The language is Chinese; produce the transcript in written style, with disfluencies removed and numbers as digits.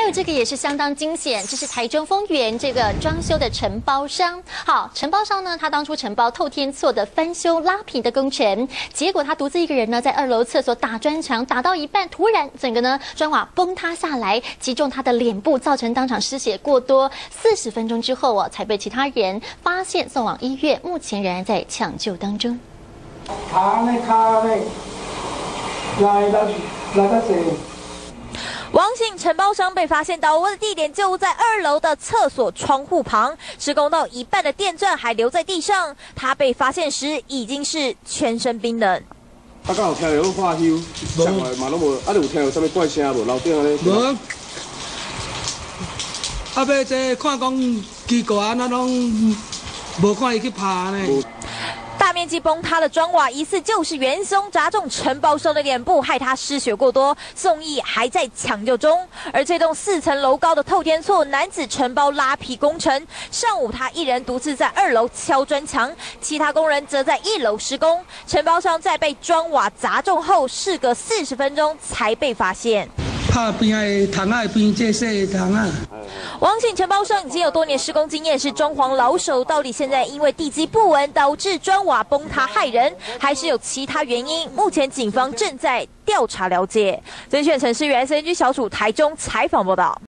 还有这个也是相当惊险，这是台中丰原这个装修的承包商。好，承包商呢，他当初承包透天厝的翻修拉皮的工程，结果他独自一个人呢，在2楼厕所打砖墙，打到一半，突然整个呢砖瓦崩塌下来，击中他的脸部，造成当场失血过多。40分钟之后啊，才被其他人发现送往医院，目前仍然在抢救当中。 王姓承包商被发现倒卧的地点就在2楼的厕所窗户旁，施工到一半的电钻还留在地上。他被发现时已经是全身冰冷。 刚有听到发休，上来嘛拢无，有听到什么怪声无？楼顶安尼。无。 要这看讲奇怪啊，那拢无看伊去拍呢。 大面积崩塌的砖瓦疑似就是元凶砸中承包商的脸部，害他失血过多，送医还在抢救中。而这栋4层楼高的透天厝男子承包拉皮工程，上午他一人独自在2楼敲砖墙，其他工人则在1楼施工。承包商在被砖瓦砸中后，事隔40分钟才被发现。 拍边的窗仔边这细的窗啊。 王姓承包商已经有多年施工经验，是装潢老手。到底现在因为地基不稳导致砖瓦崩塌害人，还是有其他原因？目前警方正在调查了解。资讯陈诗源 CNG 小组台中采访报道。